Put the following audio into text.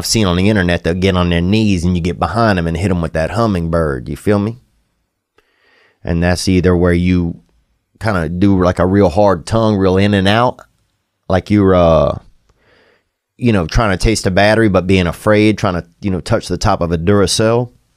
I've seen on the internet, they'll get on their knees and you get behind them and hit them with that hummingbird. You feel me? And that's either where you kind of do like a real hard tongue, real in and out, like you're, you know, trying to taste a battery, but being afraid, trying to, you know, touch the top of a Duracell.